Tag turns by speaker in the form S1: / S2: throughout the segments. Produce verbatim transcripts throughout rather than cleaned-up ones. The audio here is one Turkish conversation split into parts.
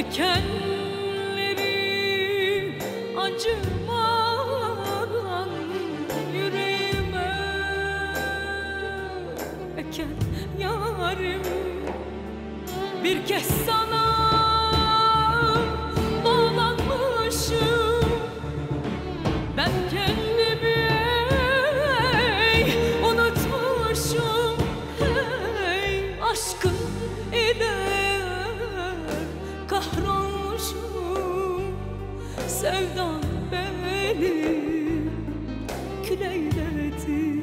S1: Dikenleri acımadan yüreğime eken yarim, bir kez sana bağlanmışım. Ben kendimi ey, unutmuşum. Hey, aşkın ile kahrolmuşum. Sevdan beni kül eyledi.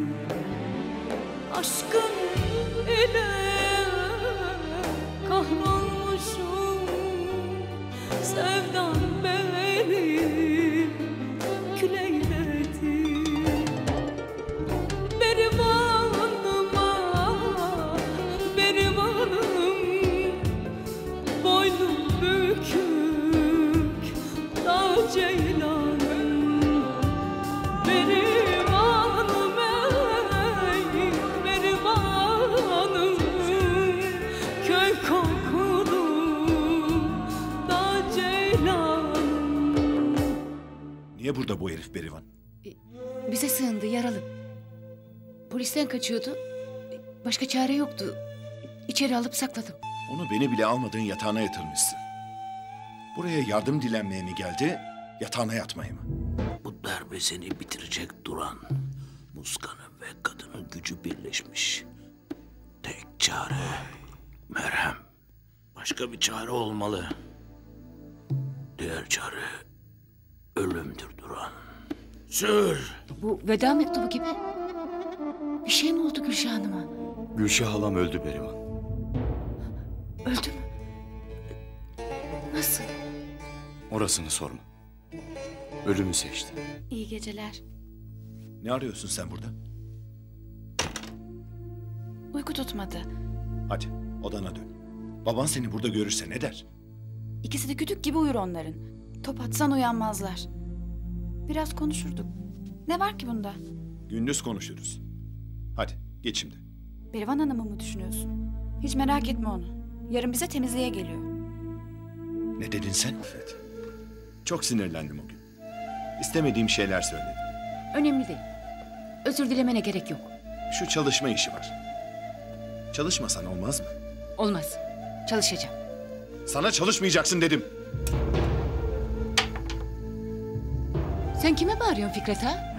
S1: Aşkın ile kahrolmuşum. Sevdan beni kül eyledi. Berivanıma, berivanım, boynum bükük da ceylanım. Berivanım ey, berivanım, köy kokulu da ceylanım.
S2: Niye burada bu herif Berivan?
S3: Bize sığındı, yaralı. Polisten kaçıyordu. Başka çare yoktu. İçeri alıp sakladım.
S2: Onu beni bile almadığın yatağına yatırmışsın. Buraya yardım dilenmeye mi geldi, yatağına yatmaya mı?
S4: Bu darbe seni bitirecek Duran. Muskan'ın ve kadının gücü birleşmiş. Tek çare merhem. Başka bir çare olmalı. Diğer çare ölümdür Duran. Sür!
S3: Bu veda mektubu gibi. Bir şey mi oldu Gülşah Hanım'a?
S5: Gülşah halam öldü Berivan.
S3: Öldü mü? Nasıl?
S5: Orasını sorma. Ölümü seçti.
S3: İyi geceler.
S2: Ne arıyorsun sen burada?
S3: Uyku tutmadı.
S2: Hadi odana dön. Baban seni burada görürse ne der?
S6: İkisi de kütük gibi uyur onların. Top atsan uyanmazlar. Biraz konuşurduk. Ne var ki bunda?
S2: Gündüz konuşuruz. Hadi geç şimdi.
S6: Berivan Hanım'ı mı düşünüyorsun? Hiç merak etme onu. Yarın bize temizliğe geliyor.
S2: Ne dedin sen? Evet. Çok sinirlendim o gün. İstemediğim şeyler söyledim.
S3: Önemli değil. Özür dilemene gerek yok.
S2: Şu çalışma işi var. Çalışmasan olmaz mı?
S3: Olmaz. Çalışacağım.
S2: Sana çalışmayacaksın dedim.
S3: Sen kime bağırıyorsun Fikret ha?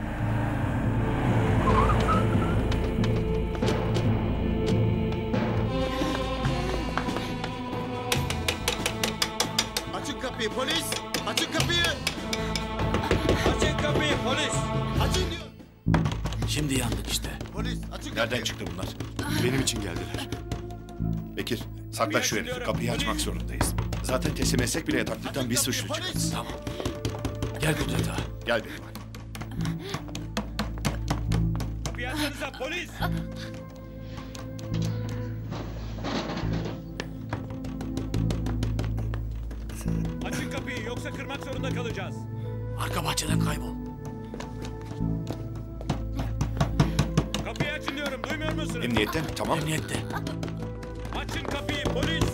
S7: Açın kapıyı polis! Açın kapıyı!
S4: Açın kapıyı polis!
S7: Açın diyor!
S4: Şimdi yandık işte.
S7: Polis açın kapıyı!
S2: Nereden çıktı bunlar?
S5: Benim için geldiler.
S2: Bekir, sakla şu herifi. Kapıyı açmak zorundayız. Zaten teslim etsek bile yataklıktan bir suçlu çıkar.
S7: Polis!
S4: Tamam. Gel Kudret ağa.
S2: Gel Berivan.
S4: Kapıyı açsanıza polis!
S8: Açın kapıyı yoksa kırmak zorunda kalacağız.
S4: Arka bahçeden kaybol.
S8: Kapıyı açın diyorum, duymuyor musunuz?
S2: Emniyette mi? Tamam.
S4: Emniyette.
S8: Açın kapıyı polis.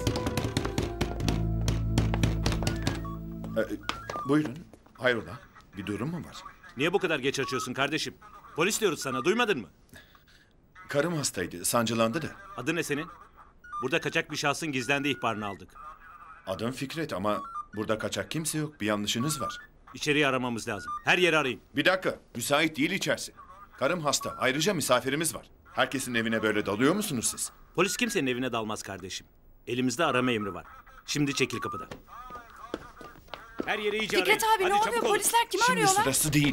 S2: Ee, buyurun. Hayrola? Bir durum mu var?
S8: Niye bu kadar geç açıyorsun kardeşim? Polis diyoruz sana, duymadın mı?
S2: Karım hastaydı, sancılandı da.
S8: Adı ne senin? Burada kaçak bir şahsın gizlendiği ihbarını aldık.
S2: Adım Fikret ama burada kaçak kimse yok. Bir yanlışınız var.
S8: İçeriği aramamız lazım. Her yeri arayın.
S2: Bir dakika, müsait değil içerisi. Karım hasta, ayrıca misafirimiz var. Herkesin evine böyle dalıyor musunuz siz?
S8: Polis kimsenin evine dalmaz kardeşim. Elimizde arama emri var. Şimdi çekil kapıdan. Her yeri iyice
S6: Fikret
S8: arayın.
S6: abi ne
S8: Hadi
S6: oluyor?
S8: çabuk olun.
S6: Polisler kimi
S2: Şimdi
S6: arıyorlar?
S2: sırası değil.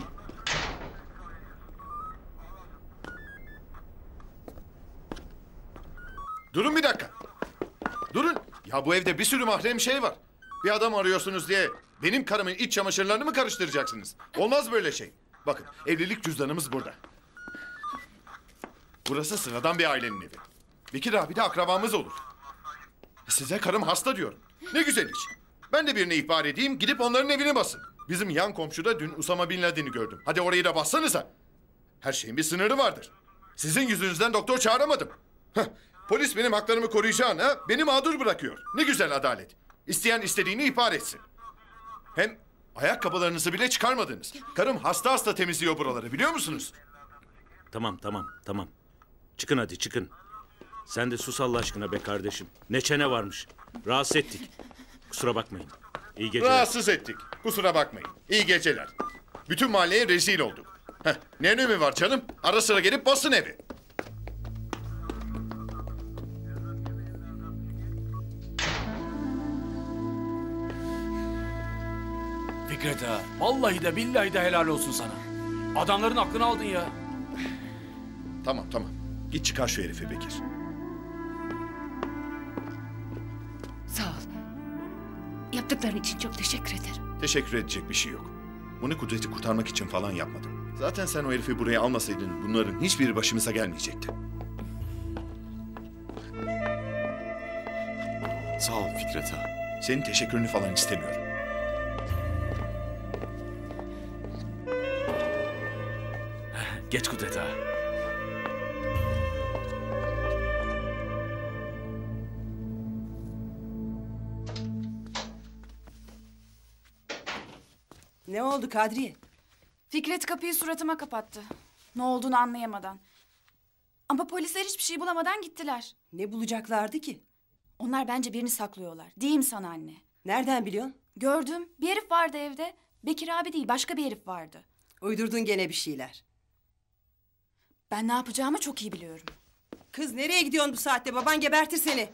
S2: Durun bir dakika. Durun. Ya bu evde bir sürü mahrem şey var. Bir adam arıyorsunuz diye benim karımın iç çamaşırlarını mı karıştıracaksınız? Olmaz böyle şey. Bakın evlilik cüzdanımız burada. Burası sıradan bir ailenin evi. Bekir abi de akrabamız olur. Size karım hasta diyorum. Ne güzel iş. Ben de birine ihbar edeyim, gidip onların evine basın. Bizim yan komşuda dün Usama Bin Laden'i gördüm. Hadi orayı da bassanıza. Her şeyin bir sınırı vardır. Sizin yüzünüzden doktor çağıramadım. Heh, polis benim haklarımı koruyacağına beni mağdur bırakıyor. Ne güzel adalet. İsteyen istediğini ihbar etsin. Hem ayakkabılarınızı bile çıkarmadınız. Karım hasta hasta temizliyor buraları, biliyor musunuz?
S8: Tamam tamam tamam. Çıkın hadi çıkın. Sen de sus Allah aşkına be kardeşim. Ne çene varmış. Rahatsız ettik. Kusura bakmayın. İyi geceler.
S2: Rahatsız ettik. Kusura bakmayın. İyi geceler. Bütün mahalleye rezil olduk. Heh, ne önemi var canım? Ara sıra gelip basın evi.
S4: Fikret ha. Vallahi de billahi de helal olsun sana. Adamların aklını aldın ya.
S2: Tamam tamam. Git çıkar şu herifi Bekir.
S3: Sağ ol. Yaptıkların için çok teşekkür ederim.
S2: Teşekkür edecek bir şey yok. Bunu Kudret'i kurtarmak için falan yapmadım. Zaten sen o herifi buraya almasaydın bunların hiçbiri başımıza gelmeyecekti.
S5: Sağ ol Fikret ağa.
S2: Senin teşekkürünü falan istemiyorum.
S4: Geç Kudret ha.
S9: Ne oldu Kadriye?
S6: Fikret kapıyı suratıma kapattı. Ne olduğunu anlayamadan. Ama polisler hiçbir şey bulamadan gittiler.
S9: Ne bulacaklardı ki?
S6: Onlar bence birini saklıyorlar. Diyeyim sana anne.
S9: Nereden biliyorsun?
S6: Gördüm. Bir herif vardı evde. Bekir abi değil, başka bir herif vardı.
S9: Uydurdun gene bir şeyler.
S6: Ben ne yapacağımı çok iyi biliyorum.
S9: Kız nereye gidiyorsun bu saatte? Baban gebertir seni.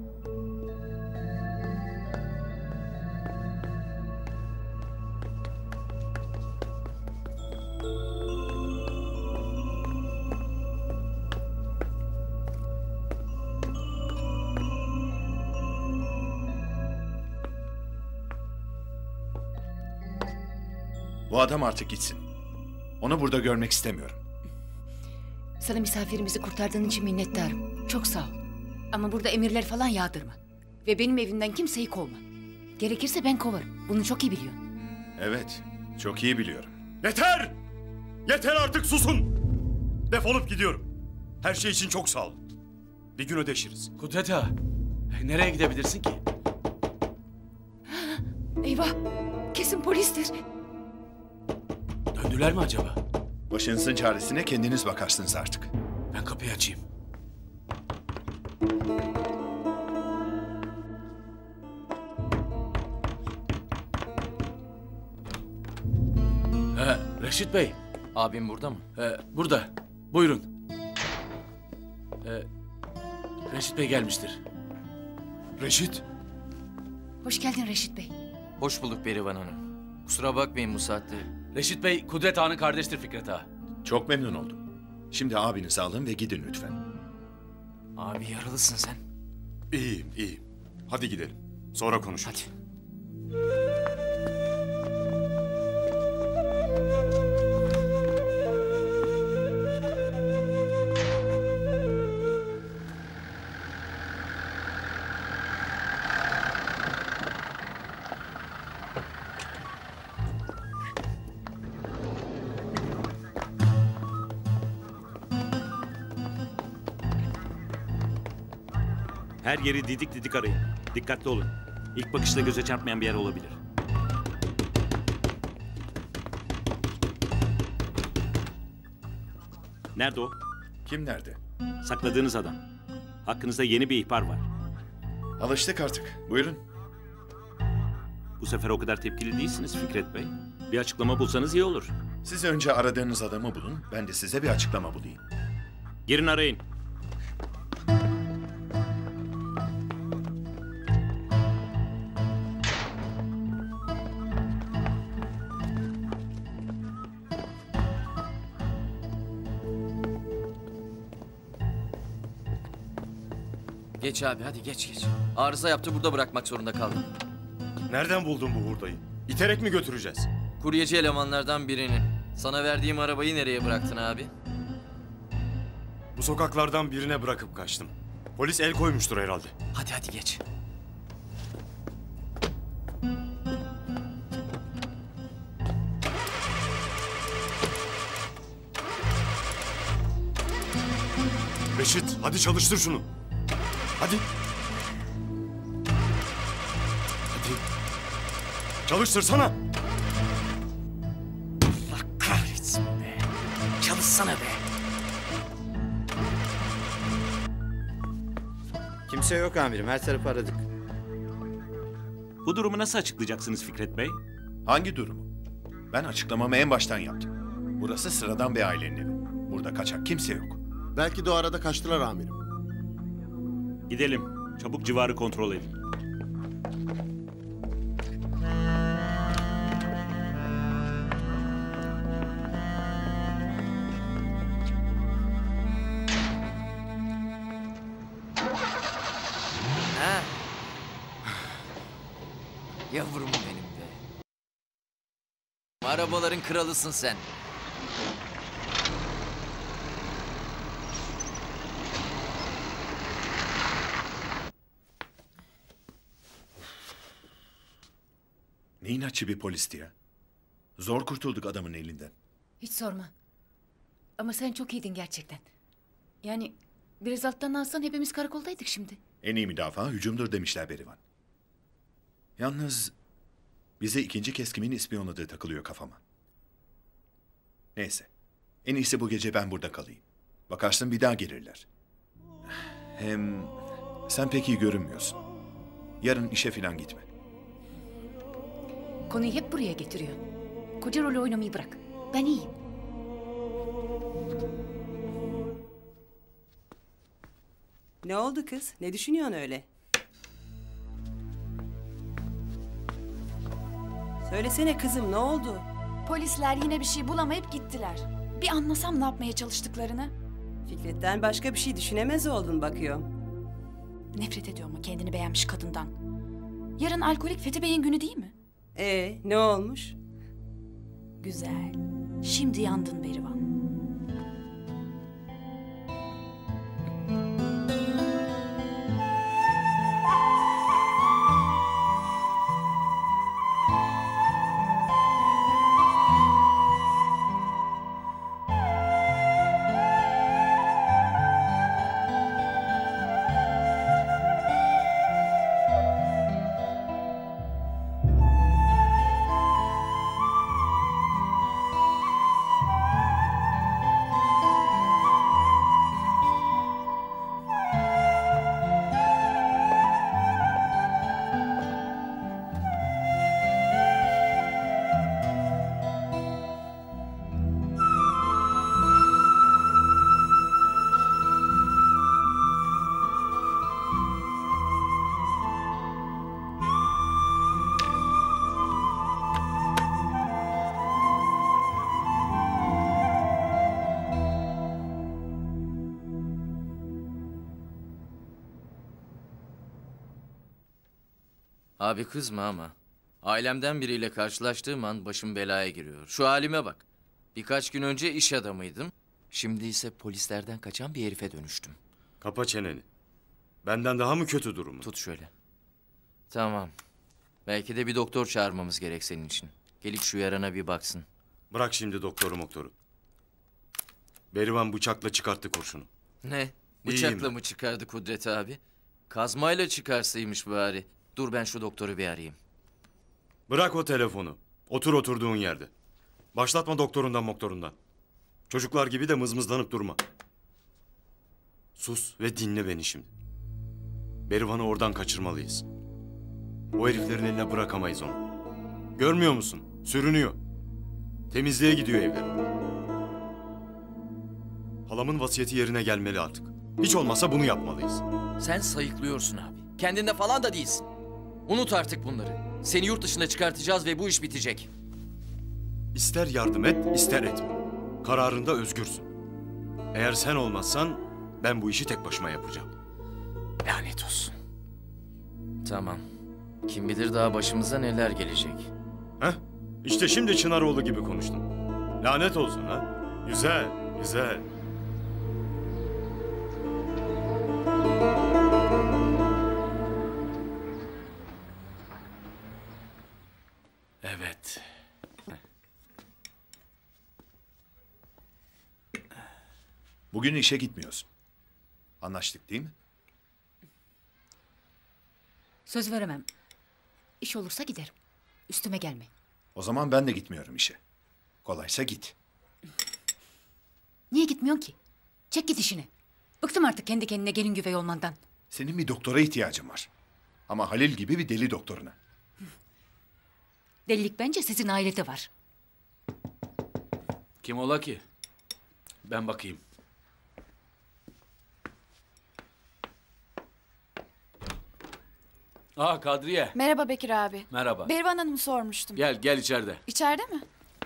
S2: Bu adam artık gitsin. Onu burada görmek istemiyorum.
S3: Sana misafirimizi kurtardığın için minnettarım. Çok sağ ol. Ama burada emirler falan yağdırma. Ve benim evimden kimseyi kovma. Gerekirse ben kovarım. Bunu çok iyi biliyorsun.
S2: Evet, çok iyi biliyorum.
S5: Yeter! Yeter artık, susun! Defolup gidiyorum. Her şey için çok sağ olun. Bir gün ödeşiriz.
S4: Kudret ha. Nereye gidebilirsin ki?
S3: Eyvah! Kesin polistir.
S4: Döndüler mi acaba?
S2: Başınızın çaresine kendiniz bakarsınız artık.
S4: Ben kapıyı açayım. He, Reşit Bey.
S10: Abim burada mı?
S4: He, burada. Buyurun. He, Reşit Bey gelmiştir.
S5: Reşit,
S3: Hoş geldin Reşit Bey.
S10: Hoş bulduk Berivan Hanım. Kusura bakmayın bu saatte.
S4: Reşit Bey, Kudret Ağa'nın kardeştir Fikret Ağa.
S2: Çok memnun oldum. Şimdi abinizi alın ve gidin lütfen.
S10: Abi yaralısın sen.
S5: iyiyim, iyiyim. Hadi gidelim. Sonra konuşuruz.
S10: Hadi.
S8: Her yeri didik didik arayın. Dikkatli olun. İlk bakışta göze çarpmayan bir yer olabilir. Nerede o?
S2: Kim nerede?
S8: Sakladığınız adam. Hakkınızda yeni bir ihbar var.
S2: Alıştık artık. Buyurun.
S8: Bu sefer o kadar tepkili değilsiniz Fikret Bey. Bir açıklama bulsanız iyi olur.
S2: Siz önce aradığınız adamı bulun. Ben de size bir açıklama bulayım.
S8: Girin arayın.
S10: Geç abi hadi geç geç. Arıza yaptı burada bırakmak zorunda kaldım.
S5: Nereden buldun bu hurdayı? İterek mi götüreceğiz?
S10: Kuryeci elemanlardan birinin. Sana verdiğim arabayı nereye bıraktın abi?
S5: Bu sokaklardan birine bırakıp kaçtım. Polis el koymuştur herhalde.
S10: Hadi hadi geç.
S5: Reşit, hadi çalıştır şunu. Hadi. Çalıştırsana.
S10: Allah kahretsin be. Çalışsana be.
S7: Kimse yok amirim. Her tarafı aradık.
S8: Bu durumu nasıl açıklayacaksınız Fikret Bey?
S2: Hangi durumu? Ben açıklamamı en baştan yaptım. Burası sıradan bir ailenin evi. Burada kaçak kimse yok.
S7: Belki de o arada kaçtılar amirim.
S8: Gidelim. Çabuk civarı kontrol edin.
S10: Ha? Yavrum benim be. Arabaların kralısın sen.
S2: Ne inatçı bir polisti ya. Zor kurtulduk adamın elinden.
S3: Hiç sorma. Ama sen çok iyiydin gerçekten. Yani biraz alttan alsan hepimiz karakoldaydık şimdi.
S2: En iyi müdafaa hücumdur demişler Berivan. Yalnız bize ikinci kez kimin ispiyonladığı takılıyor kafama. Neyse. En iyisi bu gece ben burada kalayım. Bakarsın bir daha gelirler. Hem sen pek iyi görünmüyorsun. Yarın işe falan gitme.
S3: Konuyu hep buraya getiriyor. Koca rolü oynamayı bırak. Ben iyiyim.
S9: Ne oldu kız? Ne düşünüyorsun öyle? Söylesene kızım, ne oldu?
S6: Polisler yine bir şey bulamayıp gittiler. Bir anlasam ne yapmaya çalıştıklarını.
S9: Fikret'ten başka bir şey düşünemez oldun bakıyorum.
S6: Nefret ediyorum o kendini beğenmiş kadından. Yarın alkolik Fethi Bey'in günü değil mi?
S9: Ee, ne olmuş?
S6: Güzel. Şimdi yandın Berivan.
S10: Abi kızma ama. Ailemden biriyle karşılaştığım an başım belaya giriyor. Şu halime bak. Birkaç gün önce iş adamıydım. Şimdi ise polislerden kaçan bir herife dönüştüm.
S5: Kapa çeneni. Benden daha mı kötü durumu?
S10: Tut şöyle. Tamam. Belki de bir doktor çağırmamız gerek senin için. Gelip şu yarana bir baksın.
S5: Bırak şimdi doktoru moktoru. Berivan bıçakla çıkarttı kurşunu.
S10: Ne?
S5: İyiyim
S10: Bıçakla
S5: ben.
S10: mı çıkardı Kudret abi? Kazmayla çıkarsaymış bari. Dur ben şu doktoru bir arayayım.
S5: Bırak o telefonu. Otur oturduğun yerde. Başlatma doktorundan moktorundan. Çocuklar gibi de mızmızlanıp durma. Sus ve dinle beni şimdi. Berivan'ı oradan kaçırmalıyız. O heriflerin eline bırakamayız onu. Görmüyor musun? Sürünüyor. Temizliğe gidiyor evleri. Halamın vasiyeti yerine gelmeli artık. Hiç olmazsa bunu yapmalıyız.
S10: Sen sayıklıyorsun abi. Kendinde falan da değilsin. Unut artık bunları. Seni yurt dışına çıkartacağız ve bu iş bitecek.
S5: İster yardım et, ister etme. Kararında özgürsün. Eğer sen olmazsan ben bu işi tek başıma yapacağım.
S10: Lanet olsun. Tamam. Kim bilir daha başımıza neler gelecek.
S5: Heh, işte şimdi Çınaroğlu gibi konuştum. Lanet olsun ha. Güzel, güzel.
S4: Evet.
S2: Bugün işe gitmiyorsun. Anlaştık değil mi?
S3: Söz veremem. İş olursa giderim. Üstüme gelme.
S2: O zaman ben de gitmiyorum işe. Kolaysa git.
S3: Niye gitmiyorsun ki? Çek git işine. Bıktım artık kendi kendine gelin güvey olmandan.
S2: Senin bir doktora ihtiyacın var. Ama Halil gibi bir deli doktoruna.
S3: Delilik bence sizin ailede var.
S4: Kim ola ki? Ben bakayım. Aa Kadriye.
S6: Merhaba Bekir abi.
S4: Merhaba.
S6: Berivan Hanım'ı sormuştum.
S4: Gel gel içeride.
S6: İçeride mi?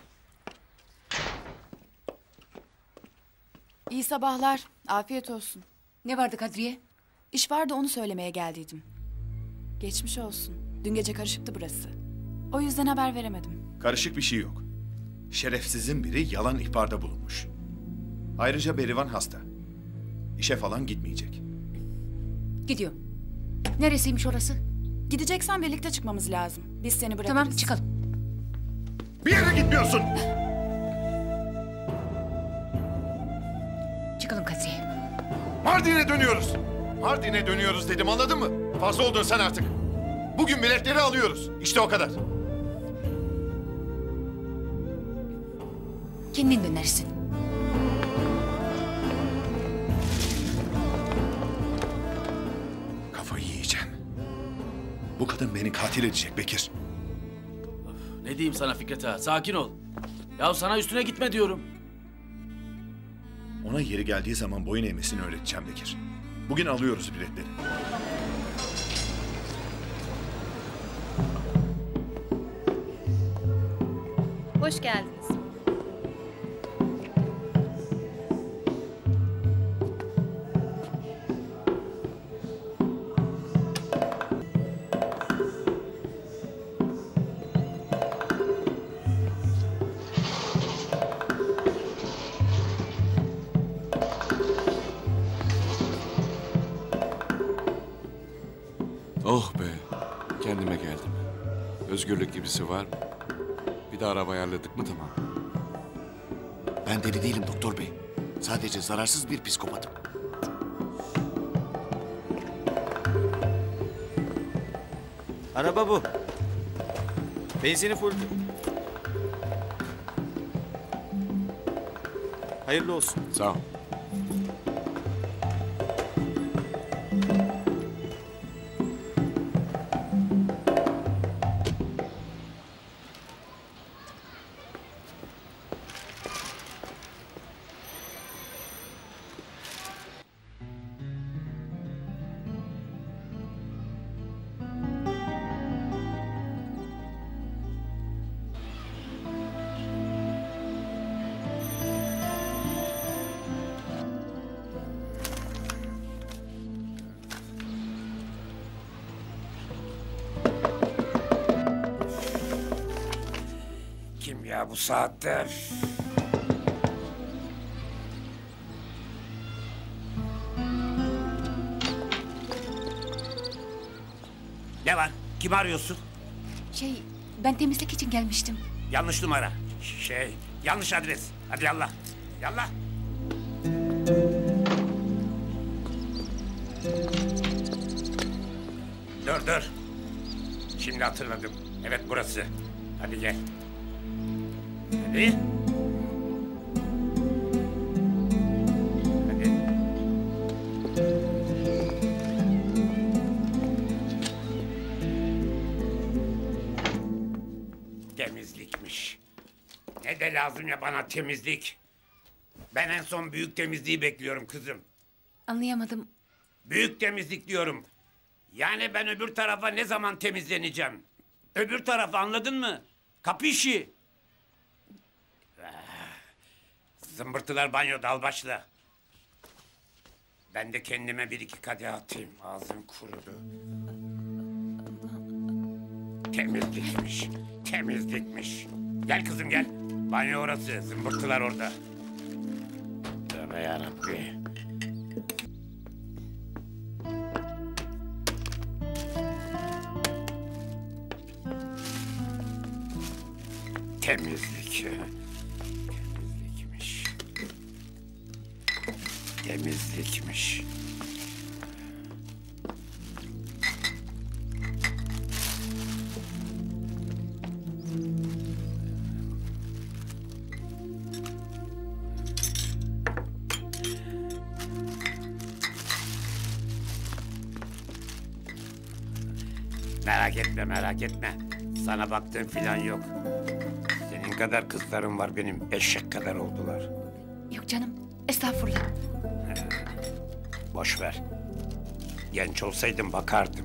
S6: İyi sabahlar. Afiyet olsun.
S3: Ne vardı Kadriye?
S6: İş vardı onu söylemeye geldiydim. Geçmiş olsun. Dün gece karışıktı burası. O yüzden haber veremedim.
S2: Karışık bir şey yok. Şerefsizin biri yalan ihbarda bulunmuş. Ayrıca Berivan hasta. İşe falan gitmeyecek.
S3: Gidiyorum. Neresiymiş orası?
S6: Gideceksen birlikte çıkmamız lazım. Biz seni bırakırız.
S3: Tamam çıkalım.
S2: Bir yere gitmiyorsun.
S3: Çıkalım Kadriye.
S2: Mardin'e dönüyoruz. Mardin'e dönüyoruz dedim, anladın mı? Fazla oldun sen artık. Bugün biletleri alıyoruz. İşte o kadar.
S3: Kendin dönersin.
S2: Kafayı yiyeceğim. Bu kadın beni katil edecek Bekir.
S4: Ne diyeyim sana Fikret ağa? Sakin ol. Ya sana üstüne gitme diyorum.
S2: Ona yeri geldiği zaman boyun eğmesini öğreteceğim Bekir. Bugün alıyoruz biletleri.
S11: Hoş geldiniz.
S12: Oh be, kendime geldim. Özgürlük gibisi var mı? Bir de araba ayarladık mı tamam.
S13: Ben deli değilim doktor bey. Sadece zararsız bir psikopatım.
S7: Araba bu. Benzini full. Hayırlı olsun.
S12: Sağ ol.
S14: Kim ya bu saatte? Ne var? Kim arıyorsun?
S3: Şey, ben temizlik için gelmiştim.
S14: Yanlış numara. Şey, yanlış adres. Hadi yallah. Yallah. Dur dur. Şimdi hatırladım. Evet burası. Hadi gel. Hadi. Hadi. Temizlikmiş. Ne de lazım ya bana temizlik. Ben en son büyük temizliği bekliyorum kızım.
S3: Anlayamadım.
S14: Büyük temizlik diyorum. Yani ben öbür tarafa ne zaman temizleneceğim? Öbür tarafı anladın mı? Kapı işi. Zımbırtılar banyoda al başla. Ben de kendime bir iki kadeh atayım. Ağzım kurudu. Temizlikmiş. Temizlikmiş. Gel kızım gel. Banyo orası. Zımbırtılar orada. Tövbe yarabbi. Temizlik. Temizlikmiş. Temizlikmiş. Merak etme, merak etme. Sana baktığım filan yok. Senin kadar kızlarım var, benim eşek kadar oldular.
S3: Yok canım, estağfurullah.
S14: Boş ver. Genç olsaydım bakardım.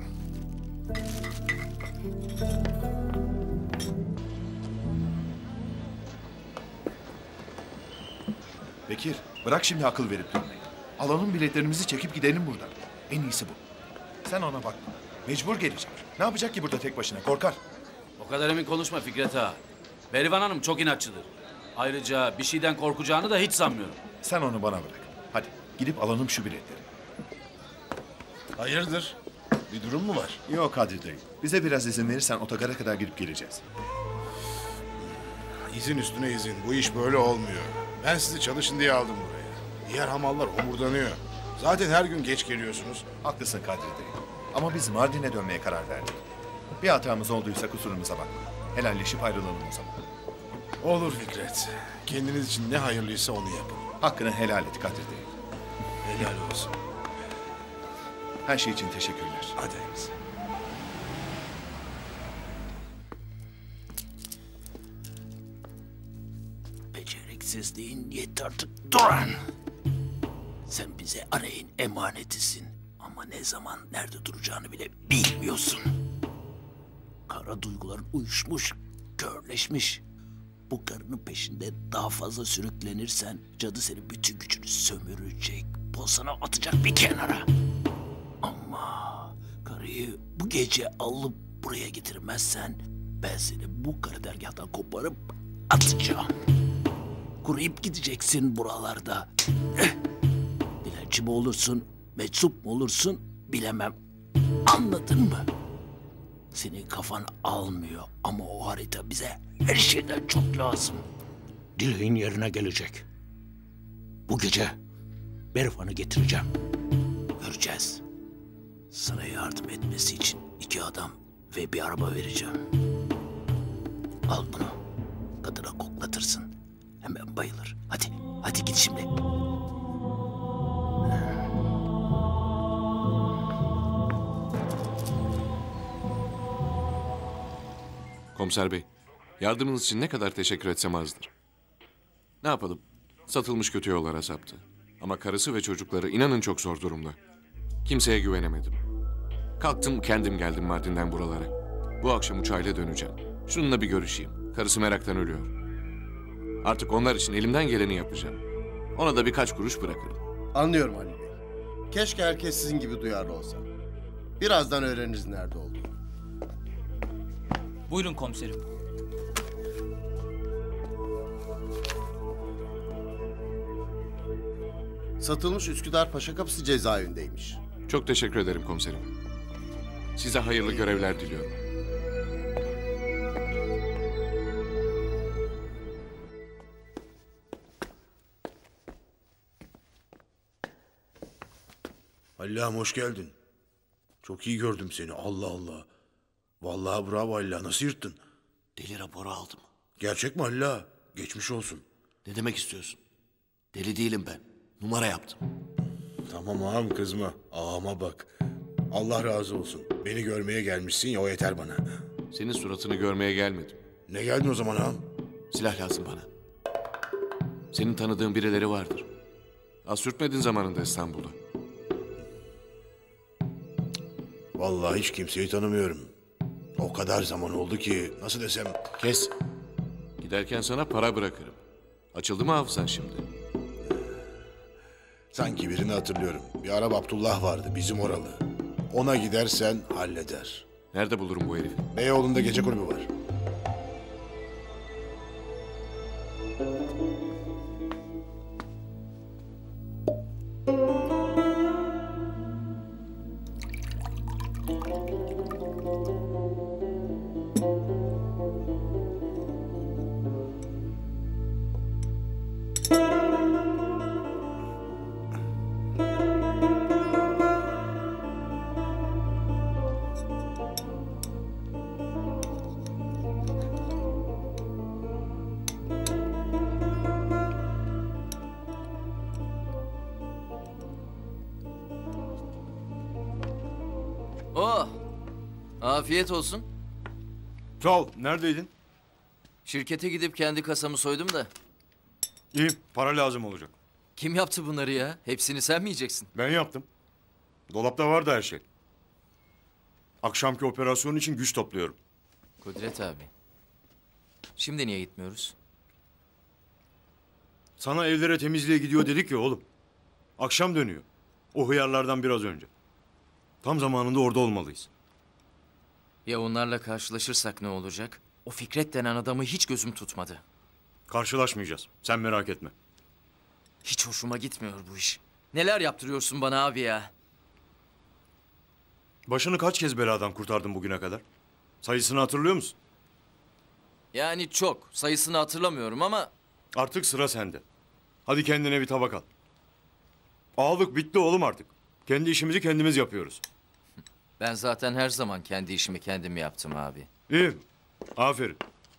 S2: Bekir, bırak şimdi akıl verip durmayı. Alalım biletlerimizi çekip gidelim buradan. En iyisi bu. Sen ona bakma. Mecbur gelecek. Ne yapacak ki burada tek başına? Korkar.
S4: O kadar emin konuşma Fikret ağa. Berivan Hanım çok inatçıdır. Ayrıca bir şeyden korkacağını da hiç sanmıyorum.
S2: Sen onu bana bırak. Hadi gidip alalım şu biletleri.
S15: Hayırdır? Bir durum mu var?
S2: Yok Kadri dayı. Bize biraz izin verirsen otogara kadar gidip geleceğiz.
S15: İzin üstüne izin. Bu iş böyle olmuyor. Ben sizi çalışın diye aldım buraya. Diğer hamallar homurdanıyor. Zaten her gün geç geliyorsunuz.
S2: Haklısın Kadri dayı. Ama biz Mardin'e dönmeye karar verdik. Bir hatamız olduysa kusurumuza bakma. Helalleşip ayrılalım o zaman.
S15: Olur Fikret. Kendiniz için ne hayırlıysa onu yapın.
S2: Hakkını helal et Kadri dayı.
S15: Helal olsun.
S2: Her şey için teşekkürler.
S15: Hadi.
S16: Beceriksizliğin yetti artık Duran. Sen bize arayın emanetisin. Ama ne zaman nerede duracağını bile bilmiyorsun. Kara duyguların uyuşmuş, körleşmiş. Bu karının peşinde daha fazla sürüklenirsen cadı senin bütün gücünü sömürecek, posana atacak bir kenara. Ama karıyı bu gece alıp buraya getirmezsen ben seni bu karı dergahtan koparıp atacağım. Kuruyup gideceksin buralarda. Eh, dilenci mi olursun, meczup mu olursun bilemem. Anladın mı? Senin kafan almıyor ama o harita bize her şeyden çok lazım. Dileğin yerine gelecek. Bu gece Berivan'ı getireceğim. Göreceğiz. Sana yardım etmesi için iki adam ve bir araba vereceğim. Al bunu. Kadına koklatırsın. Hemen bayılır. Hadi, hadi git şimdi.
S12: Komiser bey, yardımınız için ne kadar teşekkür etsem azdır. Ne yapalım? Satılmış kötü yollara saptı. Ama karısı ve çocukları inanın çok zor durumda. Kimseye güvenemedim. Kalktım kendim geldim Mardin'den buralara. Bu akşam uçağıyla döneceğim. Şununla bir görüşeyim. Karısı meraktan ölüyor. Artık onlar için elimden geleni yapacağım. Ona da birkaç kuruş bırakırım.
S17: Anlıyorum Ali Bey. Keşke herkes sizin gibi duyarlı olsa. Birazdan öğreniriz nerede olduğunu.
S18: Buyurun komiserim.
S17: Satılmış Üsküdar Paşakapısı cezaevindeymiş.
S12: Çok teşekkür ederim komiserim. Size hayırlı görevler diliyorum.
S15: Allah'ım hoş geldin. Çok iyi gördüm seni. Allah Allah. Vallahi bravo Allah. Nasıl yırttın?
S16: Deli raporu aldım.
S15: Gerçek mi Allah? Geçmiş olsun.
S16: Ne demek istiyorsun? Deli değilim ben. Numara yaptım.
S15: Tamam ağam kızma. Ağama bak. Allah razı olsun. Beni görmeye gelmişsin ya o yeter bana.
S12: Senin suratını görmeye gelmedim.
S15: Ne geldin o zaman ağam?
S12: Silah lazım bana. Senin tanıdığın birileri vardır. Az sürtmedin zamanında İstanbul'da.
S15: Vallahi hiç kimseyi tanımıyorum. O kadar zaman oldu ki nasıl desem...
S12: Kes. Giderken sana para bırakırım. Açıldı mı hafızan şimdi?
S15: Sanki birini hatırlıyorum. Bir Arap Abdullah vardı bizim oralı. Ona gidersen halleder.
S12: Nerede bulurum bu herifi?
S15: Beyoğlu'nda gece kulübü var.
S10: Oh! Afiyet olsun.
S5: Sağ ol. Neredeydin?
S10: Şirkete gidip kendi kasamı soydum da.
S5: İyi. Para lazım olacak.
S10: Kim yaptı bunları ya? Hepsini sen mi yiyeceksin?
S5: Ben yaptım. Dolapta vardı her şey. Akşamki operasyon için güç topluyorum.
S10: Kudret abi. Şimdi niye gitmiyoruz?
S5: Sana evlere temizliğe gidiyor dedik ya oğlum. Akşam dönüyor. O hıyarlardan biraz önce. Tam zamanında orada olmalıyız.
S10: Ya onlarla karşılaşırsak ne olacak? O Fikret denen adamı hiç gözüm tutmadı.
S5: Karşılaşmayacağız. Sen merak etme.
S10: Hiç hoşuma gitmiyor bu iş. Neler yaptırıyorsun bana abi ya?
S5: Başını kaç kez beladan kurtardın bugüne kadar? Sayısını hatırlıyor musun?
S10: Yani çok. Sayısını hatırlamıyorum ama...
S5: Artık sıra sende. Hadi kendine bir tabak al. Ağalık bitti oğlum artık. Kendi işimizi kendimiz yapıyoruz.
S10: Ben zaten her zaman kendi işimi kendim yaptım abi.
S5: İyi. Aferin.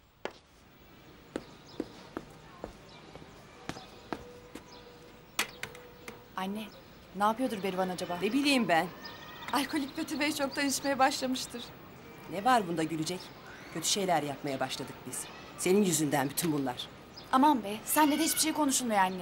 S6: Anne, ne yapıyordur Berivan acaba?
S9: Ne bileyim ben.
S6: Alkolik Fethi Bey çoktan içmeye başlamıştır.
S9: Ne var bunda gülecek? Kötü şeyler yapmaya başladık biz. Senin yüzünden bütün bunlar.
S6: Aman be, senle de hiçbir şey konuşulmuyor anne.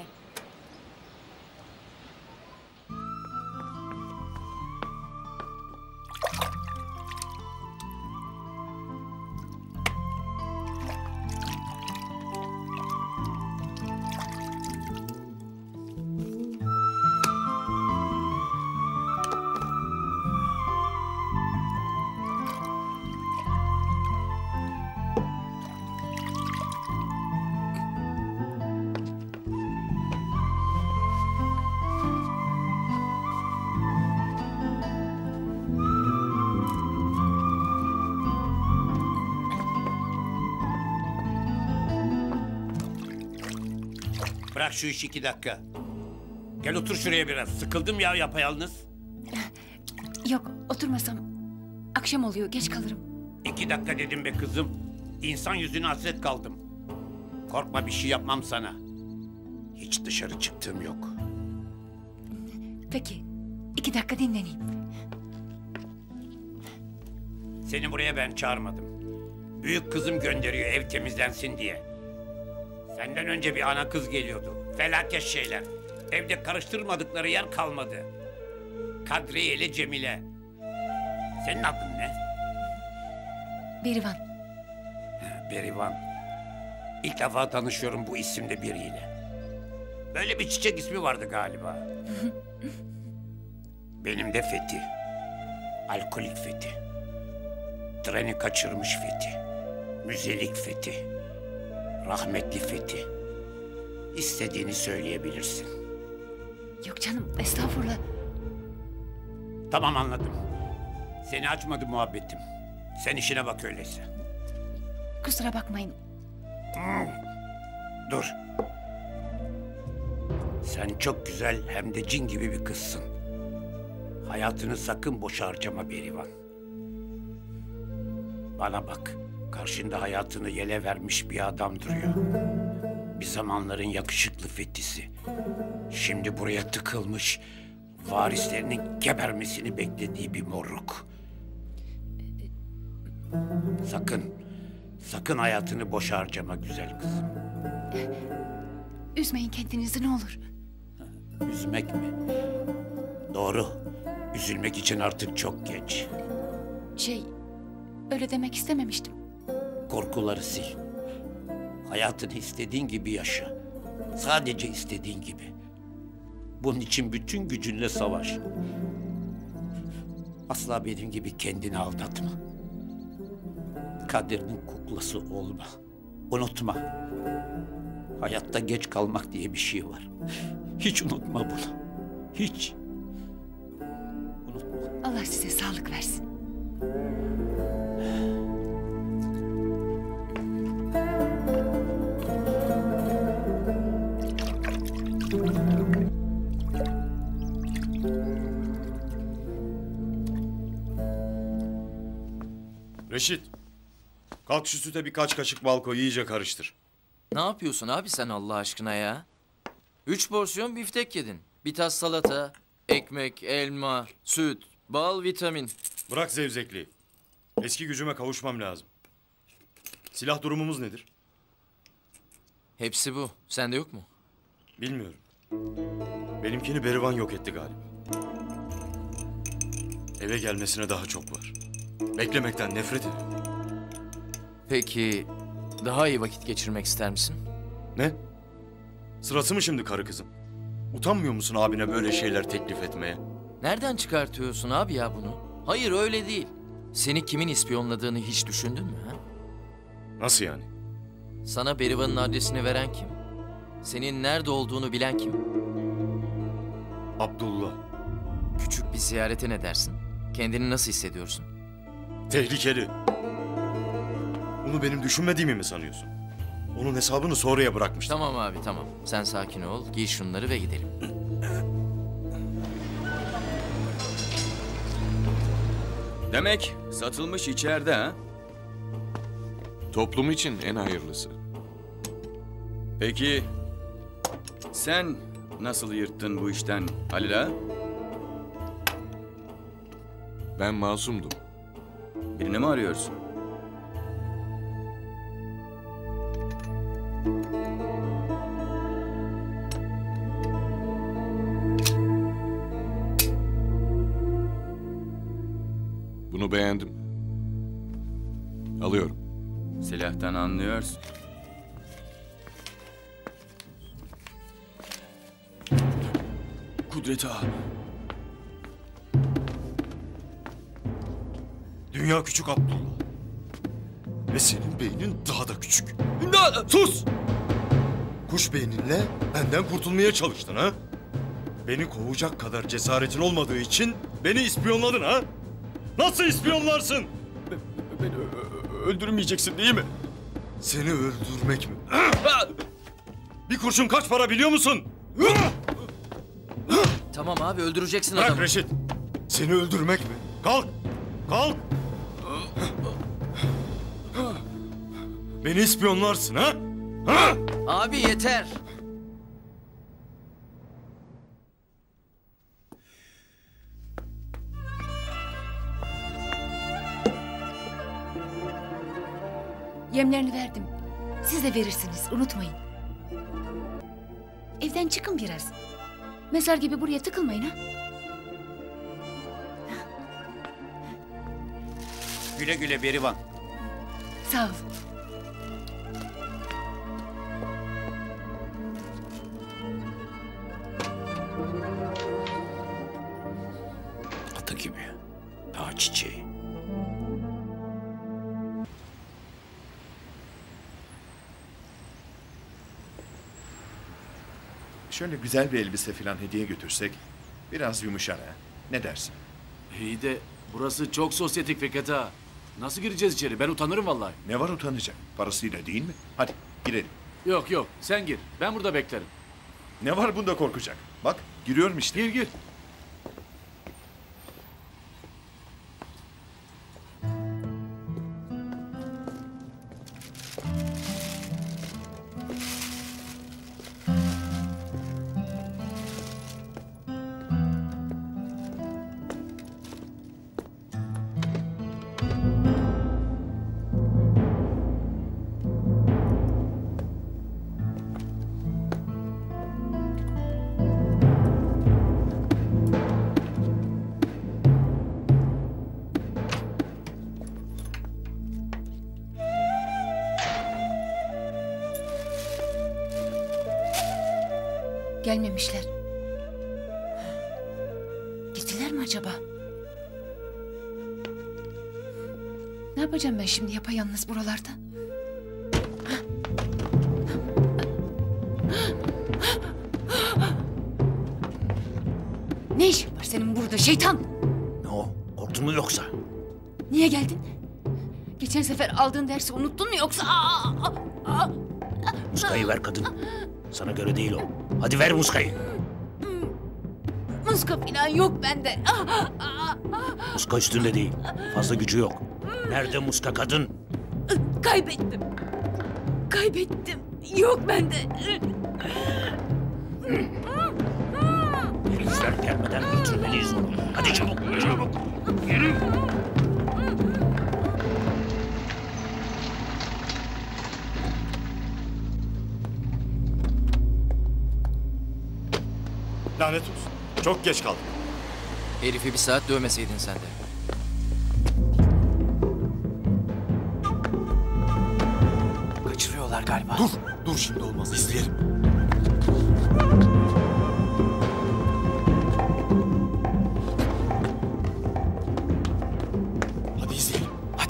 S14: Bırak şu işi iki dakika. Gel otur şuraya biraz. Sıkıldım ya yapayalnız.
S3: Yok oturmasam. Akşam oluyor geç kalırım.
S14: İki dakika dedim be kızım. İnsan yüzüne hasret kaldım. Korkma bir şey yapmam sana. Hiç dışarı çıktığım yok.
S3: Peki iki dakika dinleneyim.
S14: Seni buraya ben çağırmadım. Büyük kızım gönderiyor ev temizlensin diye. Senden önce bir ana kız geliyordu. Felaket şeyler. Evde karıştırmadıkları yer kalmadı. Kadriye ile Cemile. Senin adın ne?
S3: Berivan.
S14: Berivan. İlk defa tanışıyorum bu isimde biriyle. Böyle bir çiçek ismi vardı galiba. Benim de Fethi. Alkolik Fethi. Treni kaçırmış Fethi. Müzelik Fethi. Rahmetli Fethi. İstediğini söyleyebilirsin.
S3: Yok canım estağfurullah.
S14: Tamam anladım. Seni açmadı muhabbetim. Sen işine bak öyleyse.
S3: Kusura bakmayın.
S14: Hmm. Dur. Sen çok güzel hem de cin gibi bir kızsın. Hayatını sakın boşa harcama Berivan. Bana bak. Karşında hayatını yele vermiş bir adam duruyor. Bir zamanların yakışıklı Fethi'si. Şimdi buraya tıkılmış, varislerinin gebermesini beklediği bir moruk. Sakın, sakın hayatını boşa harcama güzel kızım.
S3: Üzmeyin kendinizi ne olur.
S14: Üzmek mi? Doğru. Üzülmek için artık çok geç.
S3: Şey, öyle demek istememiştim.
S14: Korkuları sil. Hayatını istediğin gibi yaşa. Sadece istediğin gibi. Bunun için bütün gücünle savaş. Asla benim gibi kendini aldatma. Kaderinin kuklası olma. Unutma. Hayatta geç kalmak diye bir şey var. Hiç unutma bunu. Hiç.
S3: Allah size sağlık versin.
S5: Reşit, kalk şu süte birkaç kaşık bal koy, iyice karıştır.
S10: Ne yapıyorsun abi sen Allah aşkına ya? Üç porsiyon biftek yedin. Bir tas salata, ekmek, elma, süt, bal, vitamin.
S5: Bırak zevzekliği. Eski gücüme kavuşmam lazım. Silah durumumuz nedir?
S10: Hepsi bu. Sende yok mu?
S5: Bilmiyorum. Benimkini Berivan yok etti galiba. Eve gelmesine daha çok var. Beklemekten nefret ediyorum.
S10: Peki daha iyi vakit geçirmek ister misin?
S5: Ne? Sırası mı şimdi karı kızım? Utanmıyor musun abine böyle şeyler teklif etmeye?
S10: Nereden çıkartıyorsun abi ya bunu? Hayır öyle değil. Seni kimin ispiyonladığını hiç düşündün mü ha?
S5: Nasıl yani?
S10: Sana Berivan'ın adresini veren kim? Senin nerede olduğunu bilen kim?
S5: Abdullah.
S10: Küçük bir ziyarete ne dersin? Kendini nasıl hissediyorsun?
S5: Tehlikeli. Bunu benim düşünmediğimi mi sanıyorsun? Onun hesabını sonraya bırakmıştım.
S10: Tamam abi tamam. Sen sakin ol. Giy şunları ve gidelim.
S18: Demek satılmış içeride ha?
S12: Toplum için en hayırlısı.
S18: Peki sen nasıl yırttın bu işten Halil ağa?
S12: Ben masumdum.
S18: Birini mi arıyorsun?
S12: Bunu beğendim. Alıyorum.
S18: Silahtan anlıyorsun.
S5: Kudret ağa. Dünya küçük Abdullah. Ve senin beynin daha da küçük. Sus! Kuş beyninle benden kurtulmaya çalıştın ha? Beni kovacak kadar cesaretin olmadığı için beni ispiyonladın ha? Nasıl ispiyonlarsın? Beni öldürmeyeceksin değil mi? Seni öldürmek mi? Bir kurşun kaç para biliyor musun?
S10: Tamam abi öldüreceksin
S5: Bırak
S10: adamı.
S5: Reşit. Seni öldürmek mi? Kalk! Kalk! Beni ispiyonlarsın ha? Ha?
S10: Abi yeter.
S3: Yemlerini verdim. Siz de verirsiniz, unutmayın. Evden çıkın biraz. Mezar gibi buraya tıkılmayın ha.
S14: Güle güle Berivan.
S3: Sağ ol.
S16: Atı gibi. Dağ çiçeği.
S2: Şöyle güzel bir elbise falan hediye götürsek biraz yumuşar ha. Ne dersin?
S4: İyi de burası çok sosyetik Fikret ağa. Nasıl gireceğiz içeri? Ben utanırım vallahi.
S2: Ne var utanacak? Parasıyla değil mi? Hadi girelim.
S4: Yok yok sen gir. Ben burada beklerim.
S2: Ne var bunda korkacak? Bak giriyorum işte.
S4: Gir gir.
S3: Gelmemişler. Gittiler mi acaba? Ne yapacağım ben şimdi yapayalnız buralarda? Ne işin var senin burada şeytan?
S16: Ne o? Korktun mu yoksa?
S3: Niye geldin? Geçen sefer aldığın dersi unuttun mu yoksa? Aa, aa, aa.
S16: Muskayı ver kadın. Sana göre değil o. Hadi ver muskayı.
S3: Muska falan yok bende. Aa, aa, aa.
S16: Muska üstünde değil. Fazla gücü yok. Nerede muska kadın?
S3: Kaybettim. Kaybettim. Yok bende.
S16: Herifler gelmeden götürmeliyiz onu. Hadi çabuk, çabuk. Yürü.
S5: Lanet olsun. Çok geç kaldık.
S10: Herifi bir saat dövmeseydin sen de. Kaçırıyorlar galiba.
S5: Dur, dur şimdi olmaz. İzleyelim. Hadi izleyelim.
S10: Hadi.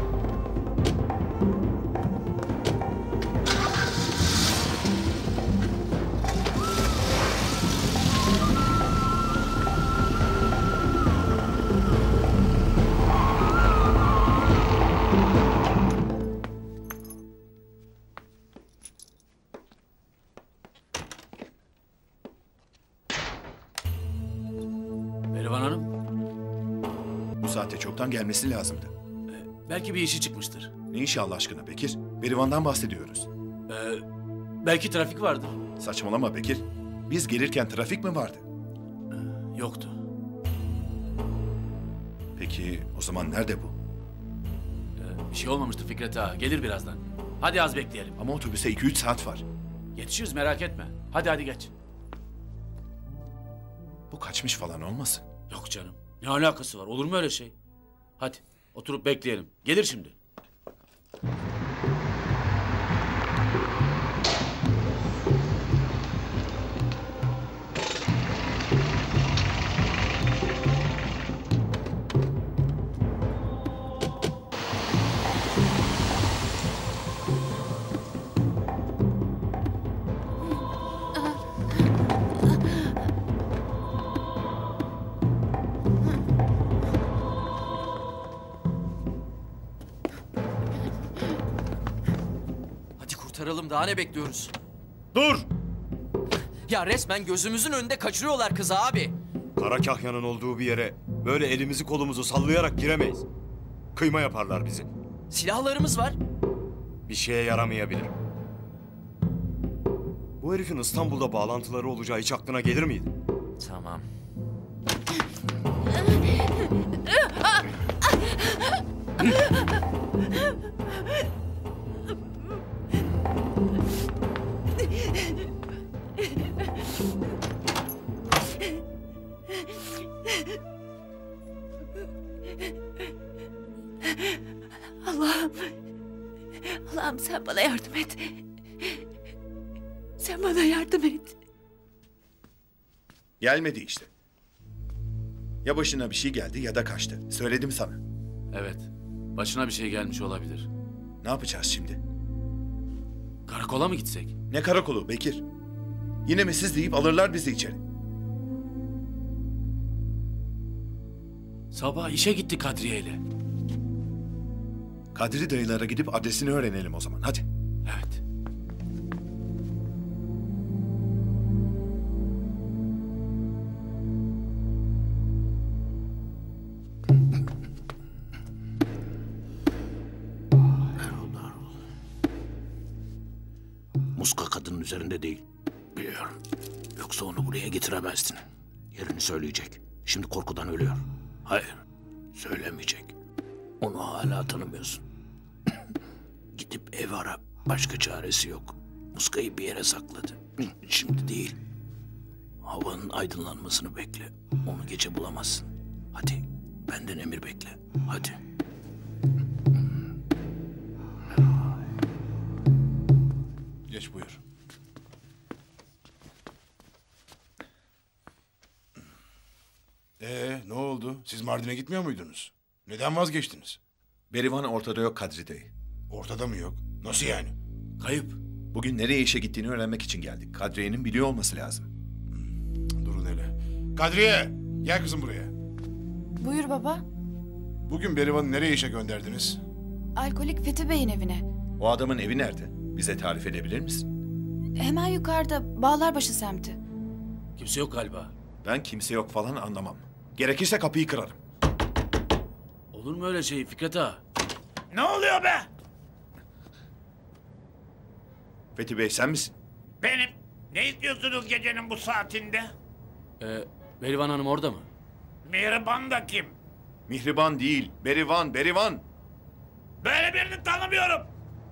S4: Berivan Hanım,
S2: Bu saatte çoktan gelmesi lazımdı.
S4: belki bir işi çıkmıştır.
S2: Ne işi Allah aşkına Bekir? Berivan'dan bahsediyoruz.
S4: Ee, belki trafik vardır.
S2: Saçmalama Bekir. Biz gelirken trafik mi vardı?
S4: Yoktu.
S2: Peki o zaman nerede bu?
S4: Ee, bir şey olmamıştır Fikret Ağa. Gelir birazdan. Hadi az bekleyelim.
S2: Ama otobüse iki üç saat var.
S4: Yetişiriz merak etme. Hadi hadi geç.
S2: Bu kaçmış falan olmasın?
S4: Yok canım. Ne alakası var? Olur mu öyle şey? Hadi oturup bekleyelim. Gelir şimdi.
S10: Hadi kurtaralım, daha ne bekliyoruz?
S5: Dur!
S10: Ya resmen gözümüzün önünde kaçırıyorlar kızı abi.
S5: Kara Kahya'nın olduğu bir yere böyle elimizi kolumuzu sallayarak giremeyiz. Kıyma yaparlar bizi.
S10: Silahlarımız var.
S5: Bir şeye yaramayabilir. Bu herifin İstanbul'da bağlantıları olacağı hiç aklına gelir miydi?
S10: Tamam.
S3: Allah'ım. Allah'ım sen bana yardım et. Sen bana yardım et.
S2: Gelmedi işte. Ya başına bir şey geldi ya da kaçtı. Söyledim sana.
S4: Evet. Başına bir şey gelmiş olabilir.
S2: Ne yapacağız şimdi?
S4: Karakola mı gitsek?
S2: Ne karakolu Bekir? Yine mi siz deyip alırlar bizi içeri?
S4: Sabah işe gitti Kadriye ile.
S2: Kadri dayılara gidip adresini öğrenelim o zaman. Hadi.
S4: Evet.
S16: Muska kadının üzerinde değil. Biliyorum. Yoksa onu buraya getiremezdin. Yerini söyleyecek. Şimdi korkudan ölüyor. Hayır, söylemeyecek. Onu hala tanımıyorsun. Gidip ev ara. Başka çaresi yok. Muskayı bir yere sakladı. Şimdi değil. Havanın aydınlanmasını bekle. Onu gece bulamazsın. Hadi, benden emir bekle. Hadi.
S15: Geç buyur. Ee, ne oldu? Siz Mardin'e gitmiyor muydunuz? Neden vazgeçtiniz?
S2: Berivan ortada yok Kadri dayı.
S15: Ortada mı yok? Nasıl yani?
S4: Kayıp.
S2: Bugün nereye işe gittiğini öğrenmek için geldik. Kadriye'nin biliyor olması lazım.
S15: Durun hele. Kadriye, gel kızım buraya.
S6: Buyur baba.
S15: Bugün Berivan'ı nereye işe gönderdiniz?
S6: Alkolik Fethi Bey'in evine.
S2: O adamın evi nerede? Bize tarif edebilir misin?
S6: Hemen yukarıda Bağlarbaşı semti.
S4: Kimse yok galiba.
S2: Ben kimse yok falan anlamam. Gerekirse kapıyı kırarım.
S4: Olur mu öyle şey Fikret Ağa?
S14: Ne oluyor be?
S2: Fethi Bey sen misin?
S14: Benim. Ne istiyorsunuz gecenin bu saatinde?
S4: Ee, Berivan Hanım orada mı?
S14: Mihriban da kim?
S2: Mihriban değil. Berivan, Berivan.
S14: Böyle birini tanımıyorum.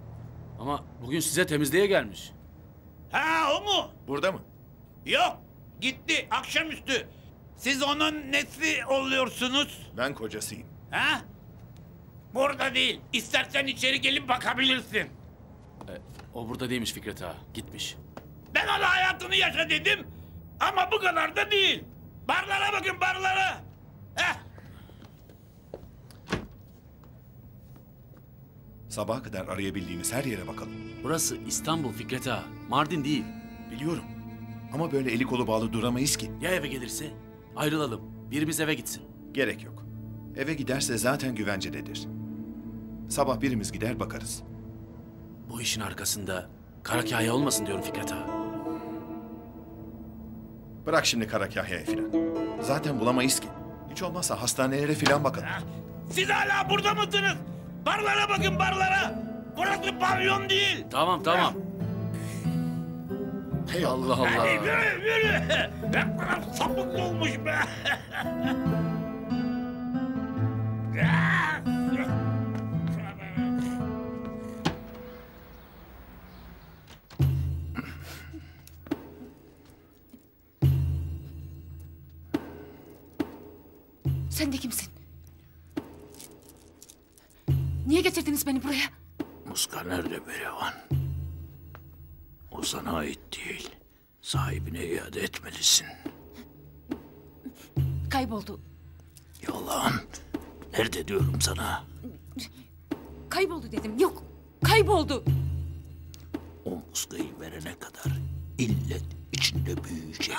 S4: Ama bugün size temizliğe gelmiş.
S14: Ha o mu?
S2: Burada mı?
S14: Yok. Gitti akşamüstü. Siz onun nesi oluyorsunuz?
S2: Ben kocasıyım.
S14: Ha? Burada değil. İstersen içeri gelip bakabilirsin.
S4: E, o burada değilmiş Fikret ağa. Gitmiş.
S14: Ben ona hayatını yaşa dedim. Ama bu kadar da değil. Barlara bakın barlara. Heh.
S2: Sabaha kadar arayabildiğiniz her yere bakalım.
S4: Burası İstanbul Fikret ağa. Mardin değil.
S2: Biliyorum. Ama böyle eli kolu bağlı duramayız ki.
S4: Ya eve gelirse? Ayrılalım. Birimiz eve gitsin.
S2: Gerek yok. Eve giderse zaten güvencededir. Sabah birimiz gider bakarız.
S4: Bu işin arkasında kara kahya olmasın diyorum Fikret ağa.
S2: Bırak şimdi kara kahyayı filan. Zaten bulamayız ki. Hiç olmazsa hastanelere filan bakalım.
S14: Siz hala burada mısınız? Barlara bakın barlara. Burası pavyon değil.
S4: Tamam tamam.
S2: Hey
S4: Allah Allah.
S14: Hadi yürü yürü. Ben bana sapık olmuş be.
S3: Sen de kimsin? Niye getirdiniz beni buraya?
S16: Muska nerede Berivan? O sana ait değil. Sahibine iade etmelisin.
S3: Kayboldu.
S16: Yalan. Nerede diyorum sana?
S3: Kayboldu dedim. Yok. Kayboldu.
S16: O muskayı verene kadar illet içinde büyüyecek.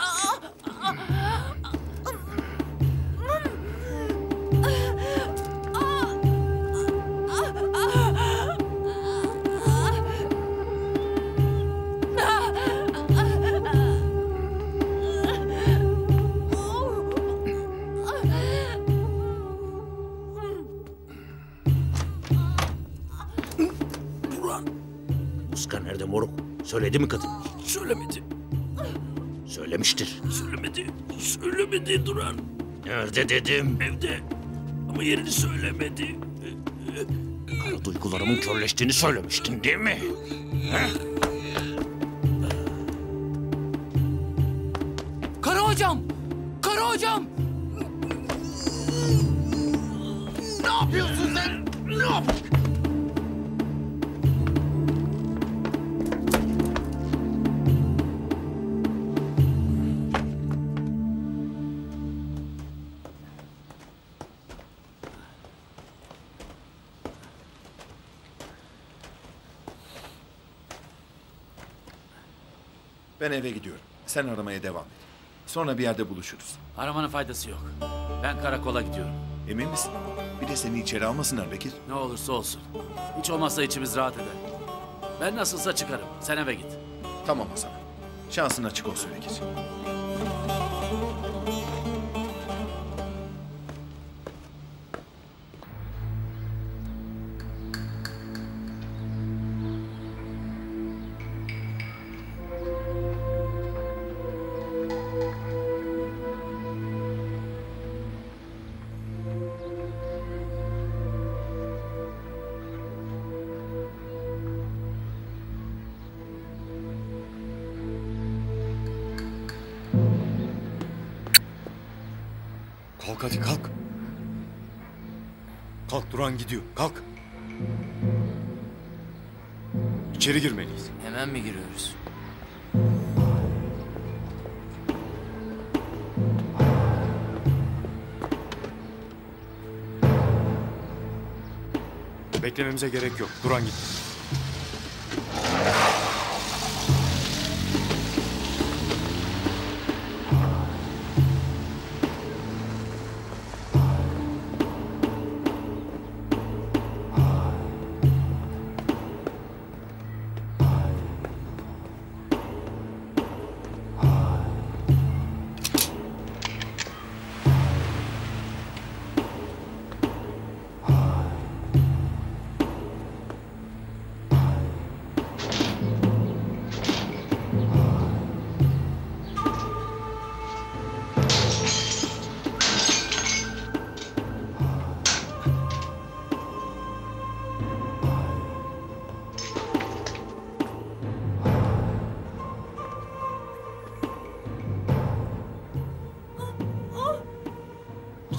S16: Muska nerede moruk? Söyledi mi kadın? Söylemedi. Söylemiştir. Söylemedi. Söylemedi Duran. Nerede dedim? Evde. Ama yerini söylemedi. Kara duygularımın körleştiğini söylemiştin değil mi? Ha?
S3: Kara hocam! Kara hocam!
S16: Ne yapıyorsun sen? Ne yapıyorsun?
S2: Ben eve gidiyorum. Sen aramaya devam et. Sonra bir yerde buluşuruz.
S4: Aramanın faydası yok. Ben karakola gidiyorum.
S2: Emin misin? Bir de seni içeri almasınlar Bekir.
S4: Ne olursa olsun. Hiç olmazsa içimiz rahat eder. Ben nasılsa çıkarım. Sen eve git.
S2: Tamam Hasan. Şansın açık olsun Bekir.
S5: Kalk hadi kalk. Kalk Duran gidiyor. Kalk. İçeri girmeliyiz.
S10: Hemen mi giriyoruz?
S5: Beklememize gerek yok. Duran gitti.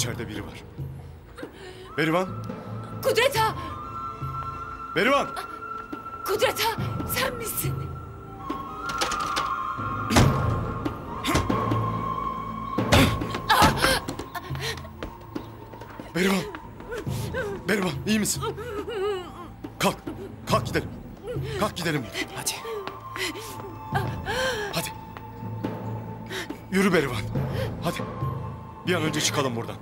S5: İçeride biri var. Berivan!
S3: Kudret ağa!
S5: Berivan!
S3: Kudret ağa, sen misin?
S5: Berivan! Berivan iyi misin? Kalk, kalk gidelim. Kalk gidelim.
S10: Hadi.
S5: Hadi. Yürü Berivan. Hadi. Bir an önce çıkalım buradan.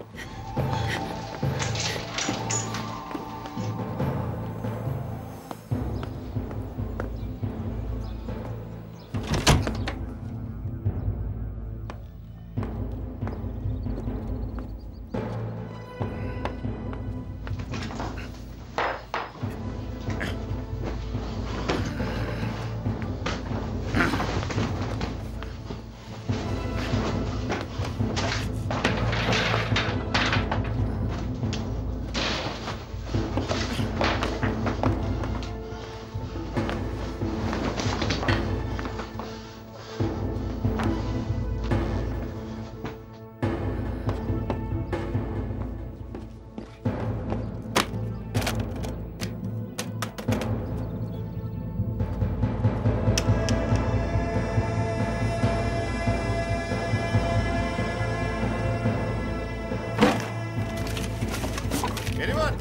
S2: Berivan!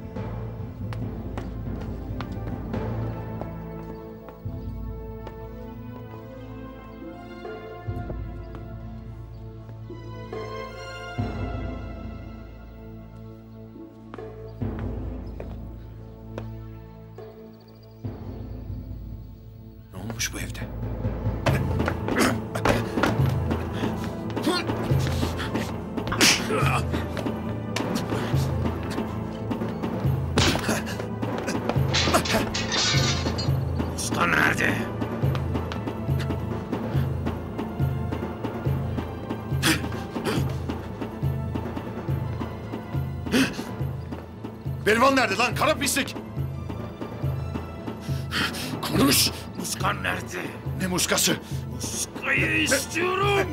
S13: Ne olmuş bu evde?
S16: Usta nerede?
S2: Berivan nerede lan? Kara pislik!
S16: Konuş! Muskan nerede?
S2: Ne muskası?
S16: Muskayı istiyorum!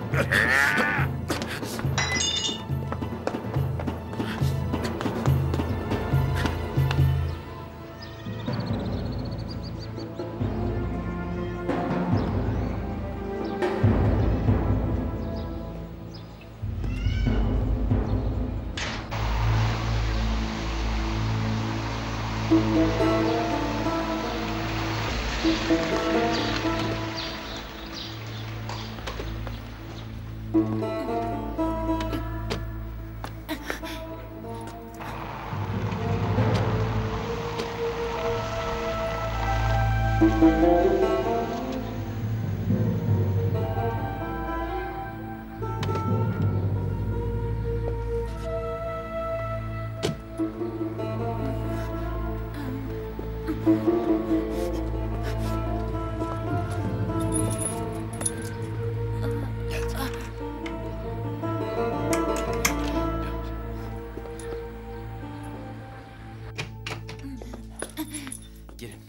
S10: Girin.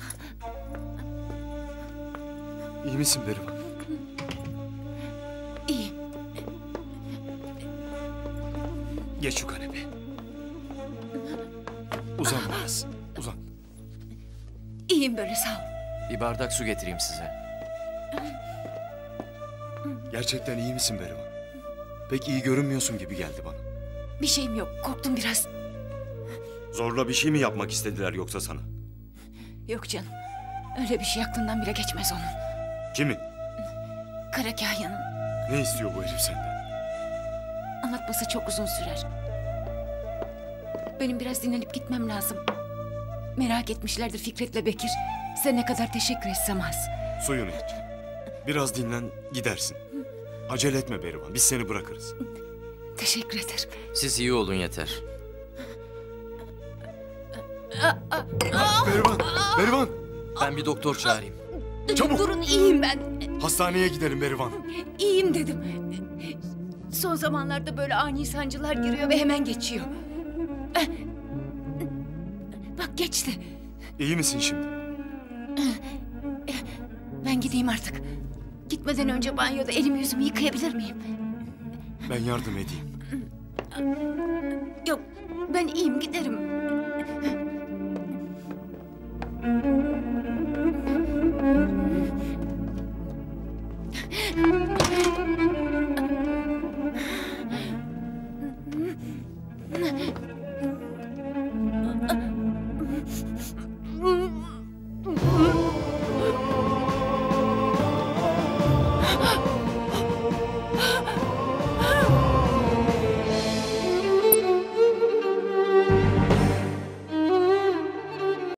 S5: İyi misin Berivan?
S3: İyiyim.
S5: Geç şu kanepeye. Uzan biraz. Uzan.
S3: İyiyim böyle, sağ ol.
S10: Bir bardak su getireyim size.
S5: Gerçekten iyi misin Berivan? Pek iyi görünmüyorsun gibi geldi bana.
S3: Bir şeyim yok, korktum biraz.
S5: Zorla bir şey mi yapmak istediler yoksa sana?
S3: Yok canım, öyle bir şey aklından bile geçmez onun.
S5: Kimi?
S3: Kara Kahya'nın.
S5: Ne istiyor bu herif senden?
S3: Anlatması çok uzun sürer. Benim biraz dinlenip gitmem lazım. Merak etmişlerdir Fikret'le Bekir. Size ne kadar teşekkür etsem az.
S5: Suyunu iç. Biraz dinlen, gidersin. Acele etme Berivan, biz seni bırakırız.
S3: Teşekkür ederim.
S10: Siz iyi olun yeter.
S5: Berivan, Berivan!
S10: Ben bir doktor çağırayım.
S5: Çabuk!
S3: Durun, iyiyim ben.
S5: Hastaneye gidelim Berivan.
S3: İyiyim dedim. Son zamanlarda böyle ani sancılar giriyor ve hemen geçiyor. Bak geçti.
S5: İyi misin şimdi?
S3: Ben gideyim artık. Gitmeden önce banyoda elimi yüzümü yıkayabilir miyim?
S5: Ben yardım edeyim.
S3: Yok, ben iyiyim, giderim.